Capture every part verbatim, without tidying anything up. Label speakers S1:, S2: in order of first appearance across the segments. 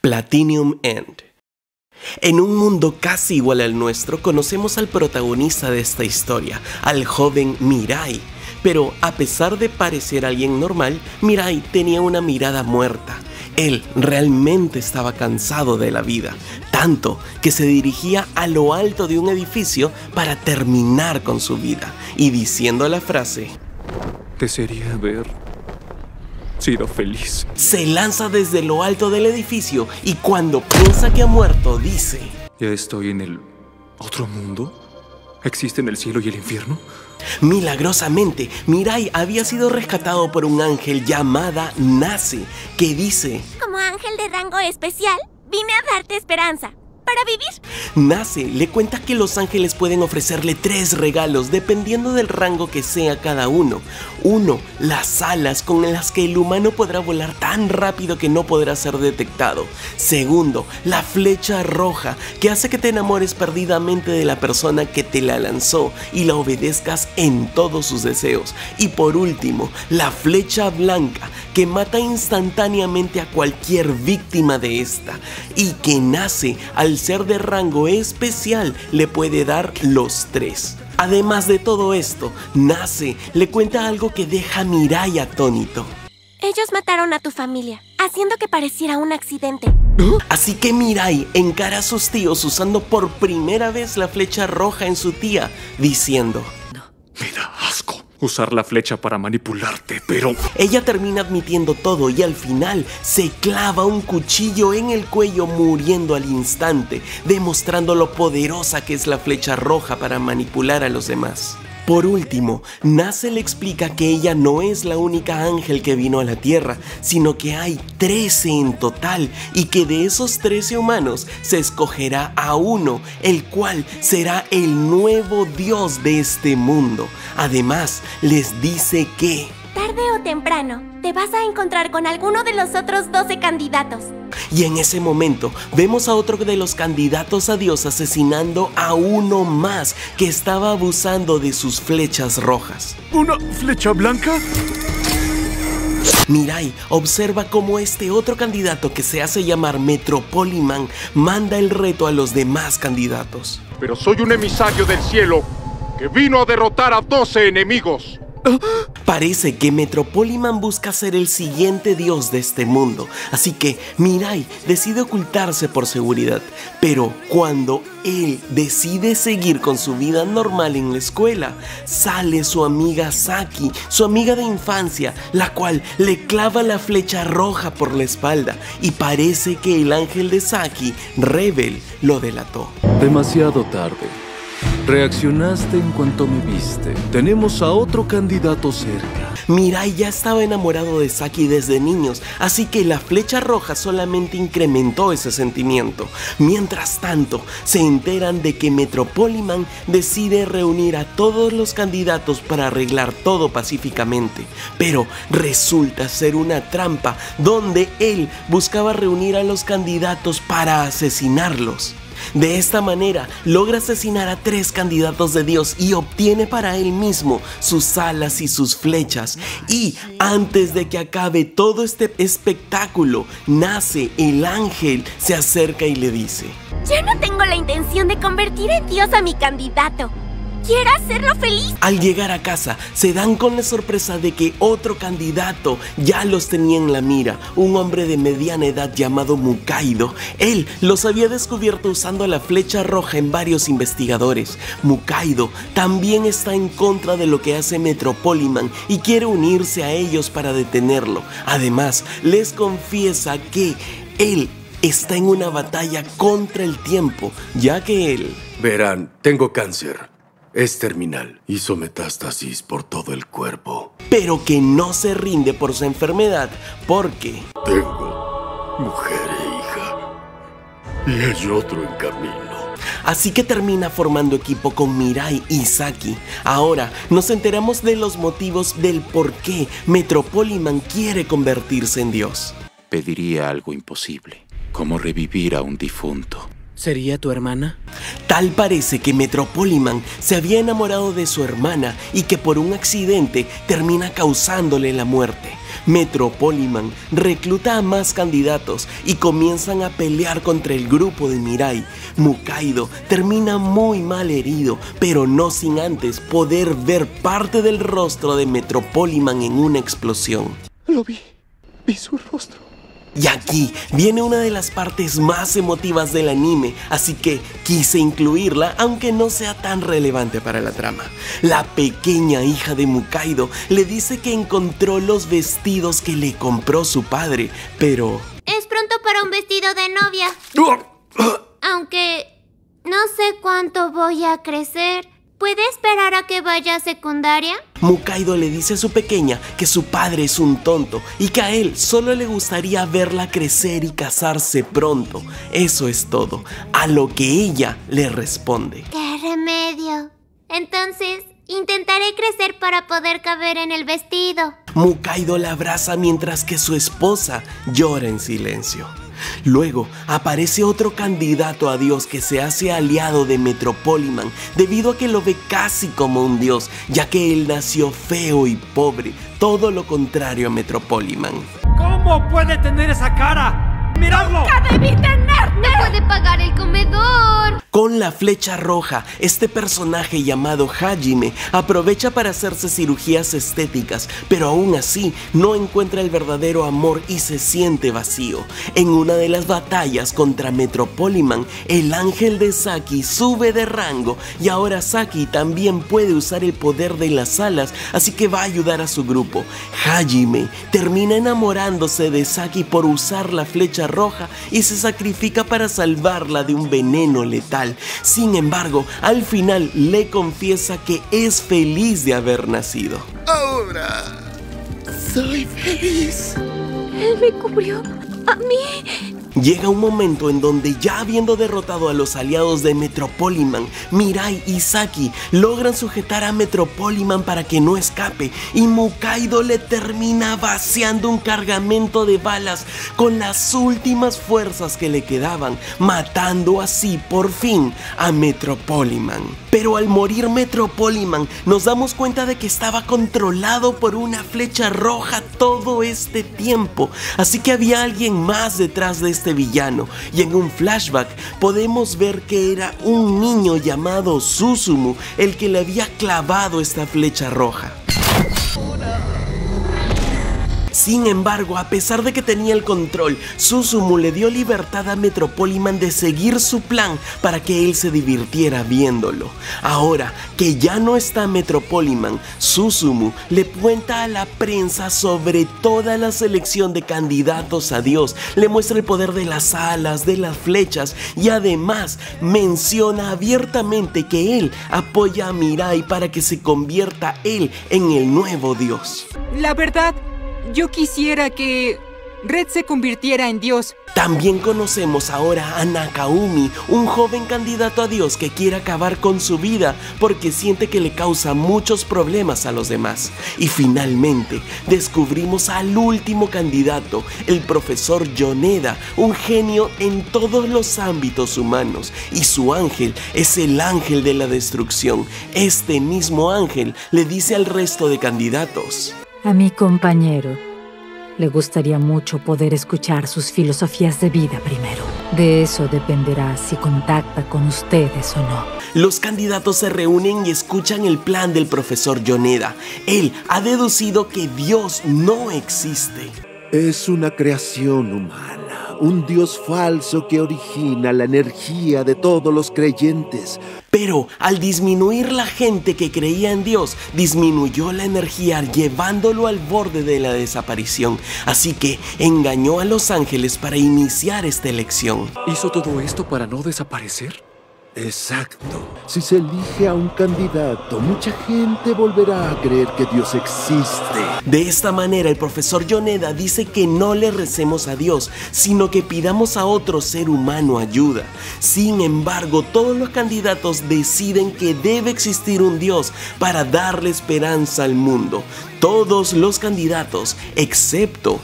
S1: Platinum End. En un mundo casi igual al nuestro, conocemos al protagonista de esta historia, al joven Mirai. Pero a pesar de parecer alguien normal, Mirai tenía una mirada muerta. Él realmente estaba cansado de la vida, tanto que se dirigía a lo alto de un edificio para terminar con su vida, y diciendo la frase:
S2: desearía haber sido feliz.
S1: Se lanza desde lo alto del edificio y cuando piensa que ha muerto, dice:
S2: ¿Ya estoy en el otro mundo? ¿Existen el cielo y el infierno?
S1: Milagrosamente, Mirai había sido rescatado por un ángel llamada Nase, que dice:
S3: como ángel de rango especial, vine a darte esperanza para vivir.
S1: Nase le cuenta que los ángeles pueden ofrecerle tres regalos dependiendo del rango que sea cada uno. Uno, las alas con las que el humano podrá volar tan rápido que no podrá ser detectado. Segundo, la flecha roja, que hace que te enamores perdidamente de la persona que te la lanzó y la obedezcas en todos sus deseos. Y por último, la flecha blanca, que mata instantáneamente a cualquier víctima de esta, y que Nase, al ser de rango especial, le puede dar los tres. Además de todo esto, Nase le cuenta algo que deja a Mirai atónito.
S3: Ellos mataron a tu familia, haciendo que pareciera un accidente.
S1: Así que Mirai encara a sus tíos usando por primera vez la flecha roja en su tía, diciendo:
S2: Me da asco usar la flecha para manipularte, pero...
S1: Ella termina admitiendo todo y al final se clava un cuchillo en el cuello, muriendo al instante, demostrando lo poderosa que es la flecha roja para manipular a los demás. Por último, Nase le explica que ella no es la única ángel que vino a la Tierra, sino que hay trece en total y que de esos trece humanos se escogerá a uno, el cual será el nuevo dios de este mundo. Además, les dice que
S3: tarde o temprano te vas a encontrar con alguno de los otros doce candidatos.
S1: Y en ese momento vemos a otro de los candidatos a Dios asesinando a uno más que estaba abusando de sus flechas rojas.
S2: ¿Una flecha blanca?
S1: Mirai observa cómo este otro candidato, que se hace llamar Metropoliman, manda el reto a los demás candidatos.
S4: Pero soy un emisario del cielo que vino a derrotar a doce enemigos.
S1: Parece que Metropoliman busca ser el siguiente dios de este mundo, así que Mirai decide ocultarse por seguridad. Pero cuando él decide seguir con su vida normal en la escuela, sale su amiga Saki, su amiga de infancia, la cual le clava la flecha roja por la espalda, y parece que el ángel de Saki, Rebel, lo delató.
S5: Demasiado tarde. Reaccionaste en cuanto me viste. Tenemos a otro candidato cerca.
S1: Mirai ya estaba enamorado de Saki desde niños, así que la flecha roja solamente incrementó ese sentimiento. Mientras tanto, se enteran de que Metropoliman decide reunir a todos los candidatos para arreglar todo pacíficamente. Pero resulta ser una trampa donde él buscaba reunir a los candidatos para asesinarlos. De esta manera logra asesinar a tres candidatos de Dios y obtiene para él mismo sus alas y sus flechas. Y antes de que acabe todo este espectáculo, Nase, el ángel, se acerca y le dice:
S3: ya no tengo la intención de convertir en Dios a mi candidato. ¡Quiero hacerlo feliz!
S1: Al llegar a casa, se dan con la sorpresa de que otro candidato ya los tenía en la mira, un hombre de mediana edad llamado Mukaido. Él los había descubierto usando la flecha roja en varios investigadores. Mukaido también está en contra de lo que hace Metropoliman y quiere unirse a ellos para detenerlo. Además, les confiesa que él está en una batalla contra el tiempo, ya que él...
S6: Verán, tengo cáncer. Es terminal. Hizo metástasis por todo el cuerpo.
S1: Pero que no se rinde por su enfermedad, porque...
S6: tengo mujer e hija. Y hay otro en camino.
S1: Así que termina formando equipo con Mirai y Saki. Ahora nos enteramos de los motivos del por qué Metropoliman quiere convertirse en Dios.
S7: Pediría algo imposible, como revivir a un difunto.
S8: ¿Sería tu hermana?
S1: Tal parece que Metropoliman se había enamorado de su hermana y que por un accidente termina causándole la muerte. Metropoliman recluta a más candidatos y comienzan a pelear contra el grupo de Mirai. Mukaido termina muy mal herido, pero no sin antes poder ver parte del rostro de Metropoliman en una explosión.
S8: Lo vi, vi su rostro.
S1: Y aquí viene una de las partes más emotivas del anime, así que quise incluirla aunque no sea tan relevante para la trama. La pequeña hija de Mukaido le dice que encontró los vestidos que le compró su padre, pero...
S3: Es pronto para un vestido de novia. Aunque no sé cuánto voy a crecer. ¿Puede esperar a que vaya a secundaria?
S1: Mukaido le dice a su pequeña que su padre es un tonto y que a él solo le gustaría verla crecer y casarse pronto. Eso es todo, a lo que ella le responde.
S3: ¡Qué remedio! Entonces, intentaré crecer para poder caber en el vestido.
S1: Mukaido la abraza mientras que su esposa llora en silencio. Luego aparece otro candidato a Dios que se hace aliado de Metropoliman debido a que lo ve casi como un dios, ya que él nació feo y pobre, todo lo contrario a Metropoliman.
S9: ¿Cómo puede tener esa cara? ¡Miradlo!
S3: ¡Nunca debí tenerte! ¡No puede pagar el comedor!
S1: Con la flecha roja, este personaje llamado Hajime aprovecha para hacerse cirugías estéticas, pero aún así no encuentra el verdadero amor y se siente vacío. En una de las batallas contra Metropoliman, el ángel de Saki sube de rango y ahora Saki también puede usar el poder de las alas, así que va a ayudar a su grupo. Hajime termina enamorándose de Saki por usar la flecha roja y se sacrifica para salvarla de un veneno letal. Sin embargo, al final le confiesa que es feliz de haber nacido.
S8: Ahora soy feliz.
S3: Él me cubrió a mí.
S1: Llega un momento en donde, ya habiendo derrotado a los aliados de Metropoliman, Mirai y Saki logran sujetar a Metropoliman para que no escape y Mukaido le termina vaciando un cargamento de balas con las últimas fuerzas que le quedaban, matando así por fin a Metropoliman. Pero al morir Metropoliman nos damos cuenta de que estaba controlado por una flecha roja todo este tiempo, así que había alguien más detrás de este villano, y en un flashback podemos ver que era un niño llamado Susumu el que le había clavado esta flecha roja. Sin embargo, a pesar de que tenía el control, Susumu le dio libertad a Metropoliman de seguir su plan para que él se divirtiera viéndolo. Ahora que ya no está Metropoliman, Susumu le cuenta a la prensa sobre toda la selección de candidatos a Dios, le muestra el poder de las alas, de las flechas y además menciona abiertamente que él apoya a Mirai para que se convierta él en el nuevo Dios.
S10: La verdad, yo quisiera que Red se convirtiera en Dios.
S1: También conocemos ahora a Nakaumi, un joven candidato a Dios que quiere acabar con su vida porque siente que le causa muchos problemas a los demás. Y finalmente descubrimos al último candidato, el profesor Yoneda, un genio en todos los ámbitos humanos, y su ángel es el ángel de la destrucción. Este mismo ángel le dice al resto de candidatos:
S11: a mi compañero le gustaría mucho poder escuchar sus filosofías de vida primero. De eso dependerá si contacta con ustedes o no.
S1: Los candidatos se reúnen y escuchan el plan del profesor Yoneda. Él ha deducido que Dios no existe.
S8: Es una creación humana, un Dios falso que origina la energía de todos los creyentes.
S1: Pero al disminuir la gente que creía en Dios, disminuyó la energía llevándolo al borde de la desaparición. Así que engañó a los ángeles para iniciar esta elección.
S2: ¿Hizo todo esto para no desaparecer?
S8: Exacto. Si se elige a un candidato, mucha gente volverá a creer que Dios existe.
S1: De esta manera, el profesor Yoneda dice que no le recemos a Dios, sino que pidamos a otro ser humano ayuda. Sin embargo, todos los candidatos deciden que debe existir un Dios para darle esperanza al mundo. Todos los candidatos, excepto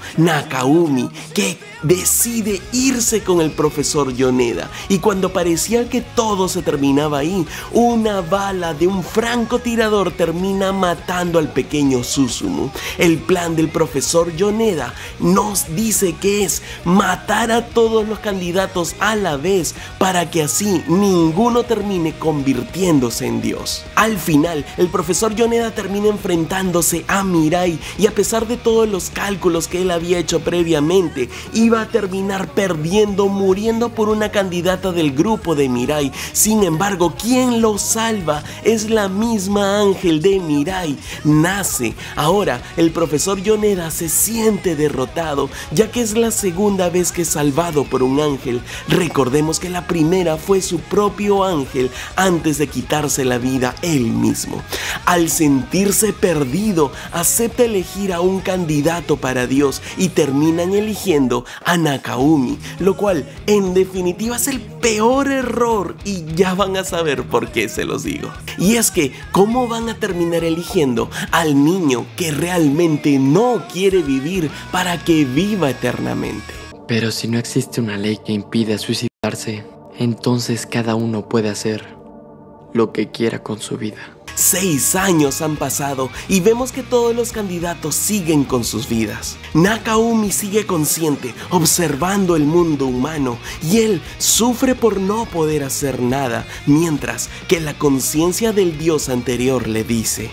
S1: Nakaumi, que decide irse con el profesor Yoneda. Y cuando parecía que todo todo se terminaba ahí. Una bala de un francotirador termina matando al pequeño Susumu. El plan del profesor Yoneda nos dice que es matar a todos los candidatos a la vez para que así ninguno termine convirtiéndose en Dios. Al final, el profesor Yoneda termina enfrentándose a Mirai y a pesar de todos los cálculos que él había hecho previamente, iba a terminar perdiendo, muriendo por una candidata del grupo de Mirai. Sin embargo, quien lo salva es la misma ángel de Mirai, Nace. Ahora, el profesor Yoneda se siente derrotado, ya que es la segunda vez que es salvado por un ángel. Recordemos que la primera fue su propio ángel antes de quitarse la vida él mismo. Al sentirse perdido, acepta elegir a un candidato para Dios y terminan eligiendo a Nakaumi, lo cual en definitiva es el peor error y ya van a saber por qué se los digo. Y es que, ¿cómo van a terminar eligiendo al niño que realmente no quiere vivir para que viva eternamente?
S12: Pero si no existe una ley que impida suicidarse, entonces cada uno puede hacer lo que quiera con su vida.
S1: Seis años han pasado y vemos que todos los candidatos siguen con sus vidas. Nakaumi sigue consciente, observando el mundo humano, y él sufre por no poder hacer nada, mientras que la conciencia del dios anterior le dice: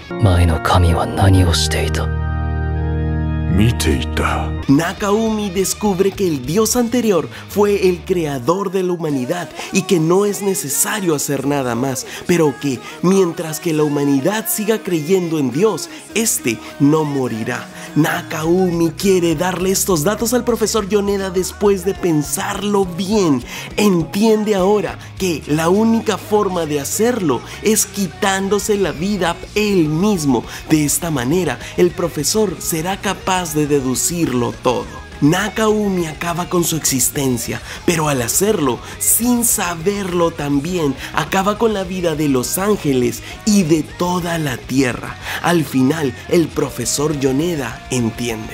S1: Nakaumi descubre que el dios anterior fue el creador de la humanidad y que no es necesario hacer nada más, pero que mientras que la humanidad siga creyendo en Dios, este no morirá. Nakaumi quiere darle estos datos al profesor Yoneda después de pensarlo bien. Entiende ahora que la única forma de hacerlo es quitándose la vida él mismo. De esta manera, el profesor será capaz de deducirlo todo. Nakaumi acaba con su existencia, pero al hacerlo, sin saberlo también, acaba con la vida de los ángeles y de toda la tierra. Al final, el profesor Yoneda entiende.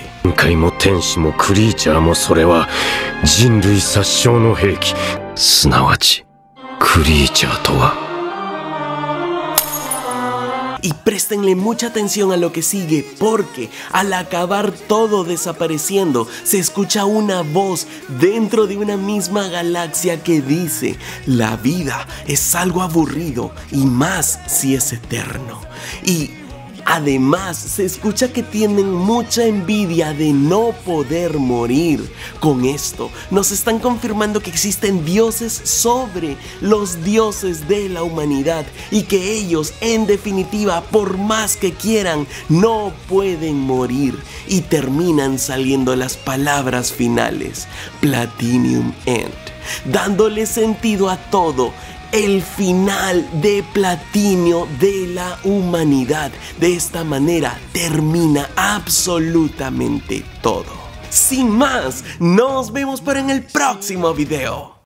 S1: Y préstenle mucha atención a lo que sigue, porque al acabar todo desapareciendo, se escucha una voz dentro de una misma galaxia que dice: la vida es algo aburrido y más si es eterno. Y además se escucha que tienen mucha envidia de no poder morir. Con esto nos están confirmando que existen dioses sobre los dioses de la humanidad y que ellos en definitiva, por más que quieran, no pueden morir. Y terminan saliendo las palabras finales: Platinum End, dándole sentido a todo. El final de Platinum de la humanidad. De esta manera termina absolutamente todo. Sin más, nos vemos para en el próximo video.